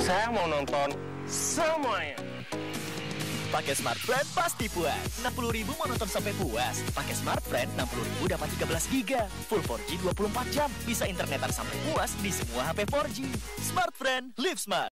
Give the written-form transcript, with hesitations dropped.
Saya mau nonton semuanya. Pakai Smartfren pasti puas. 60.000 mau nonton sampai puas. Pakai Smartfren 60.000 dapat 13 GB. Full 4G 24 jam. Bisa internetan sampai puas di semua HP 4G. Smartfren, live smart.